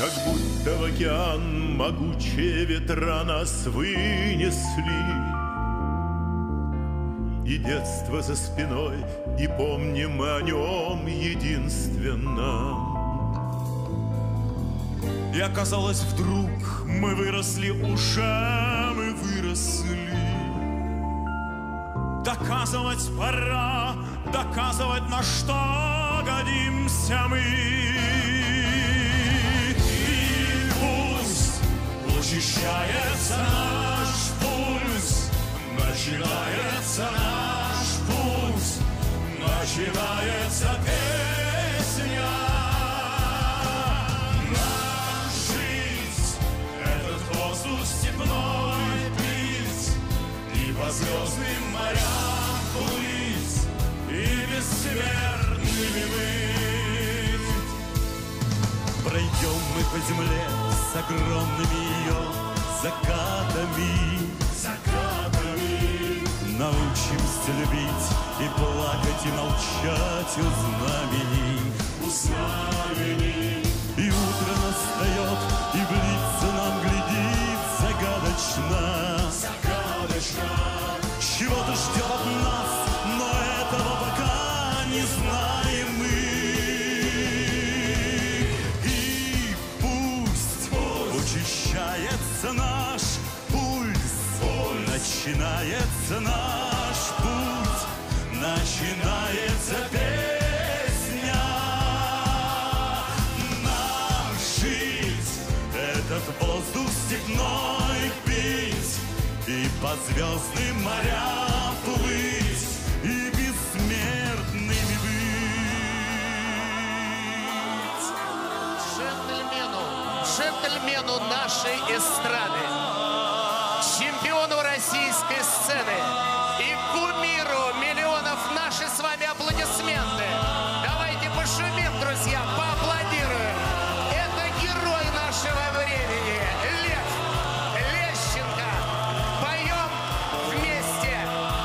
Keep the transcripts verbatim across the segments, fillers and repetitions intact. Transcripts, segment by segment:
Как будто в океан могучие ветра нас вынесли. И детство за спиной, и помним мы о нем единственном. И оказалось вдруг, мы выросли, уже мы выросли. Доказывать пора, доказывать, на что годимся мы. И пусть учащается наш пульс, начинается наш путь, начинается песня. Нам жить, этот воздух степной пить, и по звездным морям плыть, и бессмертными быть. Пройдем мы по земле с огромными ее закатами, закатами. Научимся любить и плакать, и молчать у знамений, у знамений. И утро настает, и в лица нам глядит загадочно, загадочно. Чего-то ждет от нас, но этого пока не знаем мы. И пусть, пусть учащается наш пульс, пульс, начинается наш путь, начинается песня. Нам жить, этот воздух степной пить, и по звездным морям плыть, и бессмертными быть. Джентльмену, джентльмену нашей эстрады, чемпиону российской сцены и кумиру миллионов наши с вами аплодисменты. Давайте пошумим, друзья, поаплодируем. Это герой нашего времени, Лев Лещенко. Поем вместе.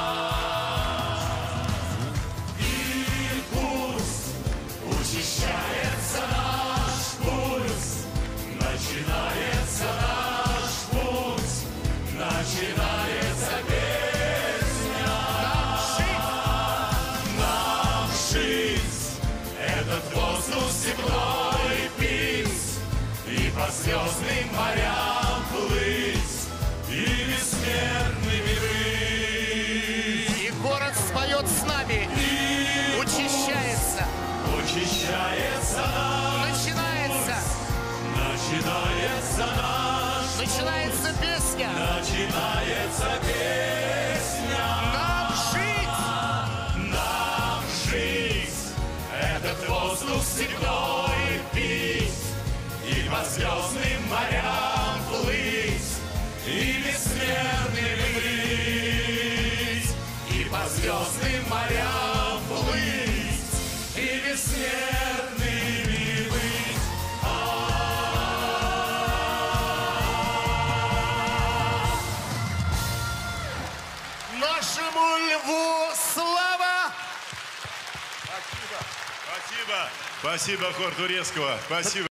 И пусть учащается наш пульс, начинается наш путь, начинается песня. Нам жить, этот воздух степной пить, и по звездным морям плыть, и бессмертными быть. И город споет с нами. И Учащается. учащается наш Начинается. начинается наш Начинается песня. начинается песня. Нам жить. Нам жить, этот воздух степной пить, и по звездным морям плыть, и бессмертными быть, и по звездным морям плыть, и бессмертными быть. Нашему льву слава! Спасибо. Спасибо, хор турецкого. Спасибо.